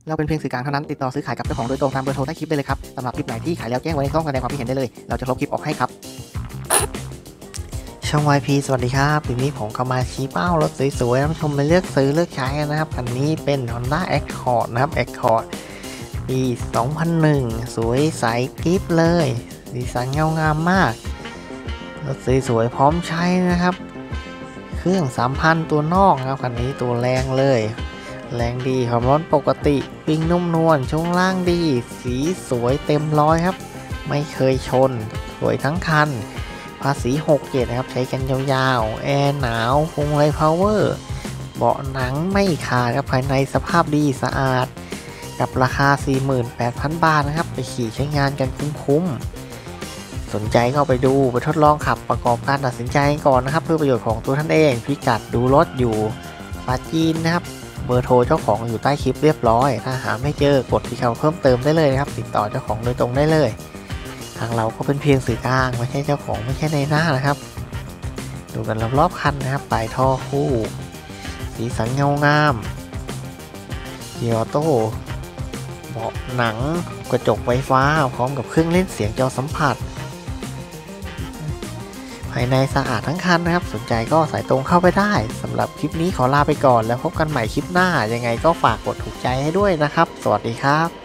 เราเป็นเพียงสื่อกลางเท่านั้นติดต่อซื้อขายกับเจ้าของโดยตรงตามเบอร์โทรใต้คลิปได้เลยครับสำหรับคลิปไหนที่ขายแล้วแจ้งไว้ในช่องแสดงความคิดเห็นได้เลยเราจะลบคลิปออกให้ครับช่อง YP สวัสดีครับคลิปนี้ผมก็มาชี้เป้ารถสวยๆท่านผู้ชมไปเลือกซื้อเลือกใช้กันนะครับคันนี้เป็น Honda Accord นะครับ Accord ปี 2001 สวยใสกิ๊บเลยสีสันเงางามมากรถสวยๆพร้อมใช้นะครับเครื่อง 3,000 ตัวนอกครับคันนี้ตัวแรงเลยแรงดีความร้อนปกติวิ่งนุ่มนวลช่วงล่างดีสีสวยเต็มร้อยครับไม่เคยชนสวยทั้งคันภาษี67นะครับใช้กันยาวๆแอร์หนาวพวงมาลัยพาวเวอร์เบาะหนังไม่ขาดครับภายในสภาพดีสะอาดกับราคา 48,000 บาทนะครับไปขี่ใช้งานกันคุ้มๆสนใจก็ไปดูไปทดลองขับประกอบการตัดสินใจก่อนนะครับเพื่อประโยชน์ของตัวท่านเองพิกัดดูรถอยู่ปราจีนนะครับเบอร์โทรเจ้าของอยู่ใต้คลิปเรียบร้อยถ้าหาไม่เจอกดที่เขาเพิ่มเติมได้เลยนะครับติดต่อเจ้าของโดยตรงได้เลยทางเราก็เป็นเพียงสื่อกลางไม่ใช่เจ้าของไม่ใช่ในหน้านะครับดูกันรอบๆคันนะครับปลายท่อคู่สีสันเงางามเกียร์ออโต้เบาะหนังกระจกไฟฟ้าพร้อมกับเครื่องเล่นเสียงจอสัมผัสภายในสะอาดทั้งคันนะครับสนใจก็สายตรงเข้าไปได้สำหรับคลิปนี้ขอลาไปก่อนแล้วพบกันใหม่คลิปหน้ายังไงก็ฝากกดถูกใจให้ด้วยนะครับสวัสดีครับ